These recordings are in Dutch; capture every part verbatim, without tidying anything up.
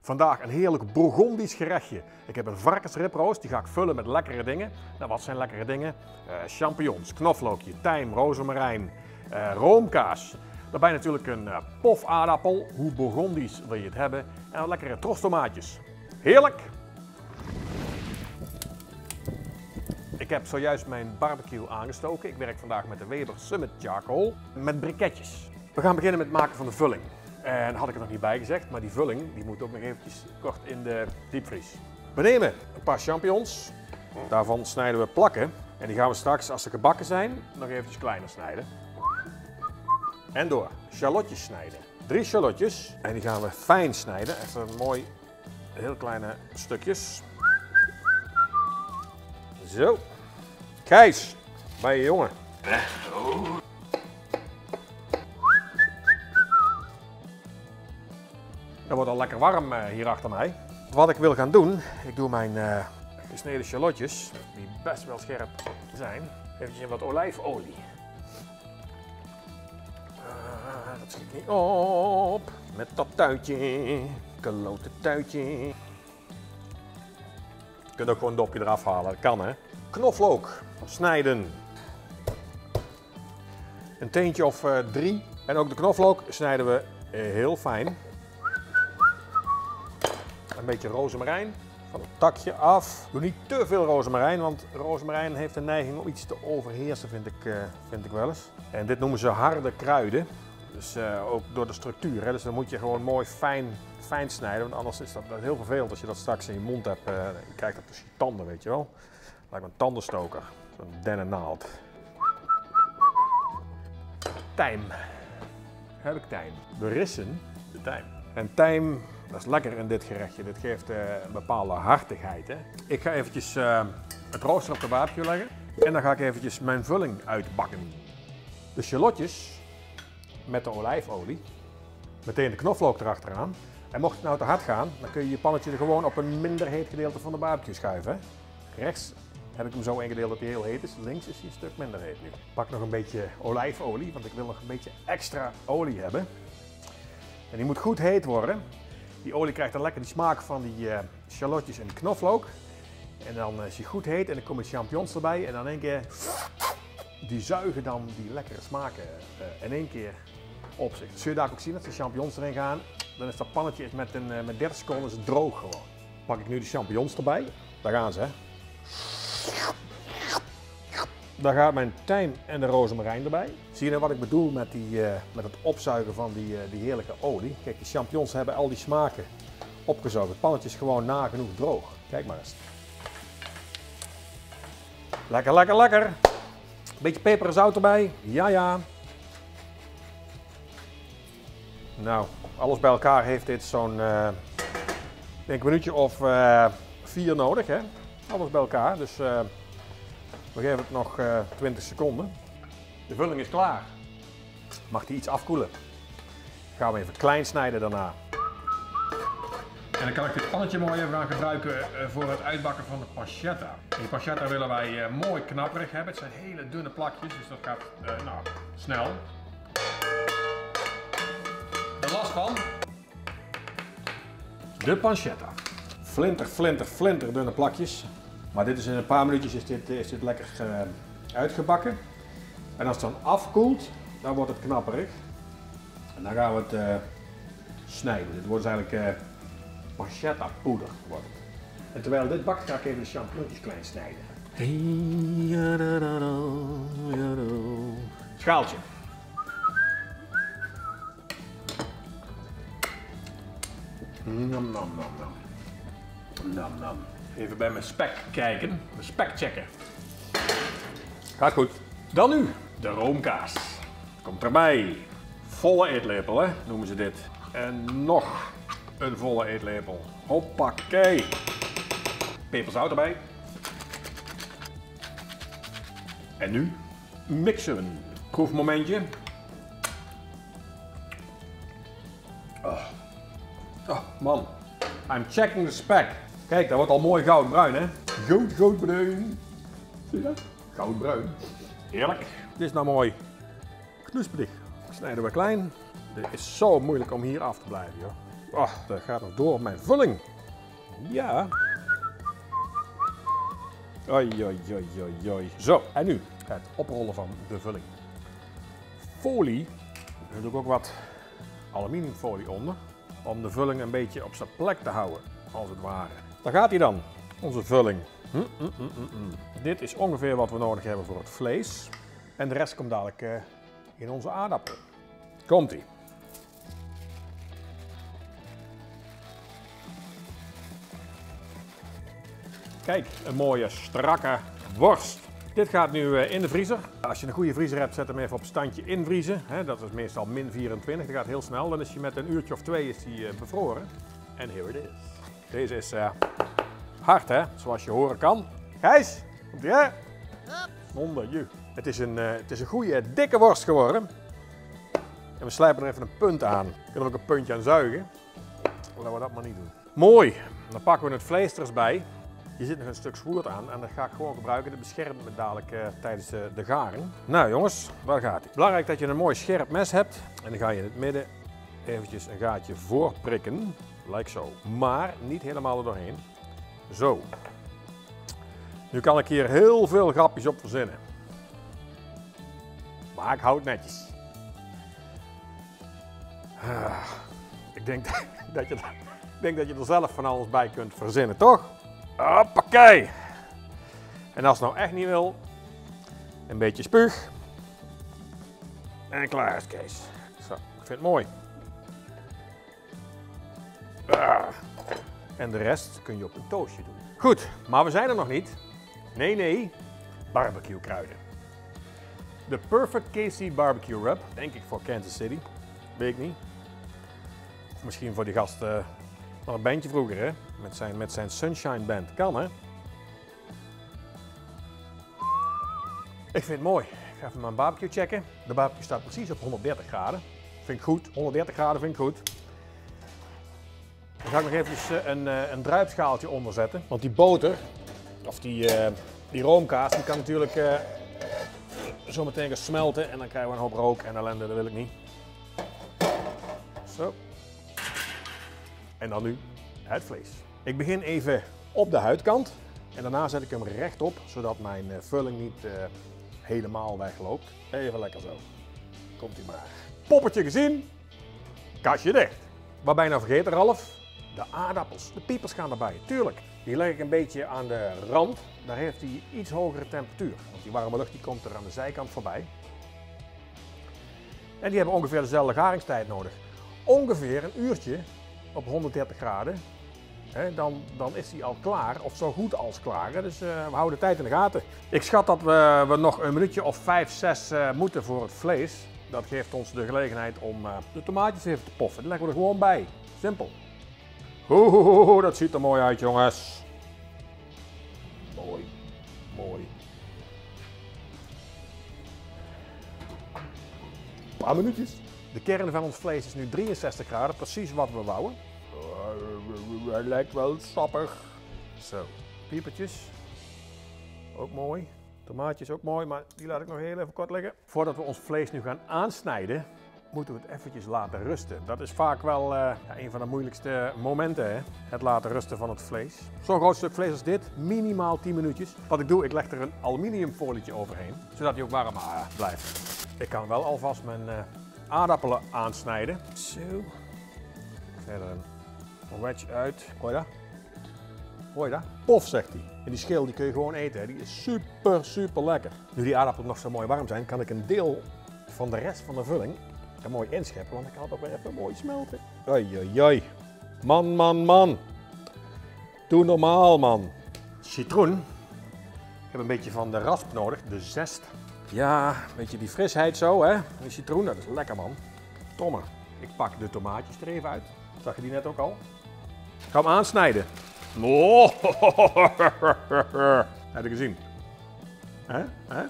Vandaag een heerlijk Bourgondisch gerechtje. Ik heb een varkensriproost, die ga ik vullen met lekkere dingen. Nou, wat zijn lekkere dingen? Uh, champignons, knoflookje, tijm, rozemarijn, uh, roomkaas. Daarbij natuurlijk een uh, pofaardappel, hoe Bourgondisch wil je het hebben. En wat lekkere trostomaatjes. Heerlijk! Ik heb zojuist mijn barbecue aangestoken. Ik werk vandaag met de Weber Summit Charcoal met briketjes. We gaan beginnen met het maken van de vulling. En had ik er nog niet bij gezegd, maar die vulling die moet ook nog eventjes kort in de diepvries. We nemen een paar champignons. Daarvan snijden we plakken. En die gaan we straks, als ze gebakken zijn, nog eventjes kleiner snijden. En door. Shallotjes snijden. Drie shallotjes. En die gaan we fijn snijden. Even mooi, heel kleine stukjes. Zo. Gijs, bij je jongen. Het wordt al lekker warm uh, hier achter mij. Wat ik wil gaan doen, ik doe mijn uh, gesneden shallotjes, die best wel scherp zijn, eventjes in wat olijfolie. Uh, dat schiet niet op, met dat tuitje, klote tuitje. Je kunt ook gewoon een dopje eraf halen, dat kan hè. Knoflook, snijden. Een teentje of uh, drie. En ook de knoflook snijden we uh, heel fijn. Een beetje rozemarijn van het takje af. Doe niet te veel rozemarijn, want rozemarijn heeft de neiging om iets te overheersen, vind ik, uh, vind ik wel eens. En dit noemen ze harde kruiden. Dus uh, ook door de structuur. Hè? Dus dan moet je gewoon mooi fijn, fijn snijden, want anders is dat, dat heel vervelend als je dat straks in je mond hebt. Uh, je krijgt dat tussen je tanden, weet je wel. Lijkt me een tandenstoker. Zo'n dennennaald. Tijm. Heb ik tijm? Berissen de tijm. En tijm, dat is lekker in dit gerechtje. Dit geeft uh, een bepaalde hartigheid. Hè? Ik ga eventjes uh, het rooster op de barbecue leggen. En dan ga ik eventjes mijn vulling uitbakken. De shallotjes met de olijfolie. Meteen de knoflook erachteraan. En mocht het nou te hard gaan, dan kun je je pannetje er gewoon op een minder heet gedeelte van de barbecue schuiven. Hè? Rechts heb ik hem zo ingedeeld dat hij heel heet is. Links is hij een stuk minder heet nu. Ik pak nog een beetje olijfolie, want ik wil nog een beetje extra olie hebben. En die moet goed heet worden. Die olie krijgt dan lekker die smaak van die uh, shallotjes en die knoflook. En dan is die goed heet en dan komen de champignons erbij. En dan in één keer, die zuigen dan die lekkere smaken uh, in één keer op zich. Zul je daar ook zien als de champignons erin gaan. Dan is dat pannetje met, een, uh, met dertig seconden is het droog gewoon. Pak ik nu de champignons erbij. Daar gaan ze hè. Daar gaat mijn tijm en de rozemarijn erbij. Zie je nou wat ik bedoel met, die, uh, met het opzuigen van die, uh, die heerlijke olie? Kijk, die champignons hebben al die smaken opgezogen. Het pannetje is gewoon nagenoeg droog. Kijk maar eens. Lekker, lekker, lekker. Beetje peper en zout erbij. Ja, ja. Nou, alles bij elkaar heeft dit zo'n uh, denk een minuutje of uh, vier nodig, hè? Alles bij elkaar. Dus uh, we geven het nog uh, twintig seconden. De vulling is klaar. Mag die iets afkoelen. Gaan we even klein snijden daarna. En dan kan ik dit pannetje mooi even gaan gebruiken uh, voor het uitbakken van de pancetta. Die pancetta willen wij uh, mooi knapperig hebben. Het zijn hele dunne plakjes, dus dat gaat uh, nou, snel. De last van de pancetta. Flinter, flinter, flinter dunne plakjes. Maar dit is in een paar minuutjes is dit, is dit lekker uh, uitgebakken. En als het dan afkoelt, dan wordt het knapperig. En dan gaan we het uh, snijden. Dit wordt dus eigenlijk uh, pancetta poeder. Wordt het. En terwijl dit bakt, ga ik even de champignons klein snijden. Schaaltje. Nam, nam, nam, nam. Nam, nam. Even bij mijn spek kijken, mijn spek checken. Gaat goed. Dan nu de roomkaas. Komt erbij. Volle eetlepel, hè, noemen ze dit. En nog een volle eetlepel. Hoppakee. Peperzout erbij. En nu mixen. Proefmomentje. Oh. Oh man. I'm checking the spec. Kijk, dat wordt al mooi goudbruin, hè? Goud, goudbruin. Zie je dat? Goudbruin. Heerlijk. Dit is nou mooi knusperig. Snijden we klein. Dit is zo moeilijk om hier af te blijven, joh. Oh, dat gaat nog door op mijn vulling. Ja. Oi, oi, oi, oi, oi. Zo, en nu het oprollen van de vulling. Folie. Daar doe ik ook wat aluminiumfolie onder. Om de vulling een beetje op zijn plek te houden, als het ware. Daar gaat hij dan, onze vulling. Hm, hm, hm, hm, hm. Dit is ongeveer wat we nodig hebben voor het vlees. En de rest komt dadelijk uh, in onze aardappel. Komt-ie. Kijk, een mooie strakke worst. Dit gaat nu uh, in de vriezer. Als je een goede vriezer hebt, zet hem even op standje invriezen. He, dat is meestal min vierentwintig, dat gaat heel snel. Dan is je met een uurtje of twee is die, uh, bevroren. En here it is. Deze is uh, hard, hè? Zoals je horen kan. Gijs, komt ie, hè? Zonder je. Het is een, uh, het is een goede, dikke worst geworden. En we slijpen er even een punt aan. We kunnen er ook een puntje aan zuigen. Laten we dat maar niet doen. Mooi. Dan pakken we het vlees er eens bij. Hier zit nog een stuk zwoerd aan en dat ga ik gewoon gebruiken. Dat beschermt me dadelijk uh, tijdens de, de garing. Nou jongens, daar gaat hij. Belangrijk dat je een mooi scherp mes hebt. En dan ga je in het midden eventjes een gaatje voorprikken. Like zo. Maar niet helemaal er doorheen. Zo. Nu kan ik hier heel veel grapjes op verzinnen. Maar ik hou het netjes. Ah, ik denk dat, je, ik denk dat je er zelf van alles bij kunt verzinnen, toch? Hoppakee! En als het nou echt niet wil, een beetje spuug. En klaar is Kees. Zo, ik vind het mooi. Ah. En de rest kun je op een toastje doen. Goed, maar we zijn er nog niet. Nee, nee, barbecue kruiden. De Perfect K C Barbecue Rub, denk ik voor Kansas City. Weet ik niet. Of misschien voor die gast uh, van een bandje vroeger, hè? Met zijn, met zijn Sunshine Band. Kan, hè? Ik vind het mooi. Ik ga even mijn barbecue checken. De barbecue staat precies op honderddertig graden. Vind ik goed. honderddertig graden vind ik goed. Dan ga ik nog even een, een druipschaaltje onder zetten. Want die boter, of die, uh, die roomkaas, die kan natuurlijk uh, zo meteen gaan smelten. En dan krijgen we een hoop rook en ellende. Dat wil ik niet. Zo. En dan nu het vlees. Ik begin even op de huidkant. En daarna zet ik hem rechtop, zodat mijn vulling niet uh, helemaal wegloopt. Even lekker zo. Komt ie maar. Poppetje gezien. Kastje dicht. Wat ben je nou vergeten, Ralf? De aardappels. De piepers gaan erbij. Tuurlijk. Die leg ik een beetje aan de rand. Daar heeft hij iets hogere temperatuur. Want die warme lucht die komt er aan de zijkant voorbij. En die hebben ongeveer dezelfde garingstijd nodig. Ongeveer een uurtje op honderddertig graden. He, dan, dan is hij al klaar, of zo goed als klaar. Hè. Dus uh, we houden de tijd in de gaten. Ik schat dat we, we nog een minuutje of vijf, zes uh, moeten voor het vlees. Dat geeft ons de gelegenheid om uh, de tomaatjes even te poffen. Die leggen we er gewoon bij. Simpel. Oeh, dat ziet er mooi uit, jongens. Mooi, mooi. Een paar minuutjes. De kern van ons vlees is nu drieënzestig graden, precies wat we wouden. Hij lijkt wel sappig. Zo, piepertjes. Ook mooi. Tomaatjes ook mooi, maar die laat ik nog heel even kort liggen. Voordat we ons vlees nu gaan aansnijden, moeten we het eventjes laten rusten. Dat is vaak wel uh, ja, een van de moeilijkste momenten, hè? Het laten rusten van het vlees. Zo'n groot stuk vlees als dit, minimaal tien minuutjes. Wat ik doe, ik leg er een aluminiumfolietje overheen, zodat hij ook warm uh, blijft. Ik kan wel alvast mijn uh, aardappelen aansnijden. Zo. Verder een wedge uit. Hoor je dat? Hoor je dat? Pof, zegt hij. En die schil die kun je gewoon eten. Hè. Die is super, super lekker. Nu die aardappelen nog zo mooi warm zijn, kan ik een deel van de rest van de vulling er mooi inscheppen. Want ik kan het ook weer even mooi smelten. Oei, oei, oei. Man, man, man. Doe normaal, man. Citroen. Ik heb een beetje van de rasp nodig, de zest. Ja, een beetje die frisheid zo, hè. Die citroen, dat is lekker, man. Tomme. Ik pak de tomaatjes er even uit. Zag je die net ook al? Ik ga hem aansnijden. Oh, heb je gezien? Hè? Hè?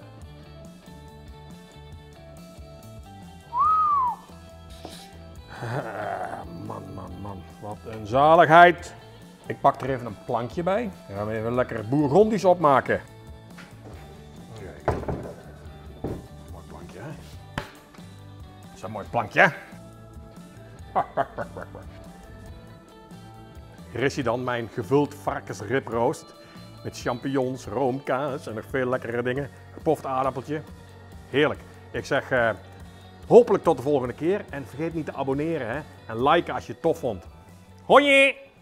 Man, man, man. Wat een zaligheid. Ik pak er even een plankje bij. Dan gaan we even lekker bourgondisch opmaken. Kijk. Mooi plankje, hè? Dat is een mooi plankje. Hier is hij dan, mijn gevuld varkensribroost. Met champignons, roomkaas en nog veel lekkere dingen. Gepoft aardappeltje. Heerlijk. Ik zeg uh, hopelijk tot de volgende keer. En vergeet niet te abonneren hè? En liken als je het tof vond. Hoi!